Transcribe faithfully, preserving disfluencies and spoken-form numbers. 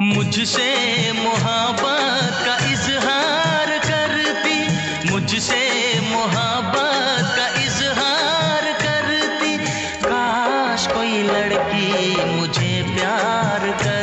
मुझसे मोहब्बत का इजहार करती, मुझसे मोहब्बत का इजहार करती। काश कोई लड़की मुझे प्यार कर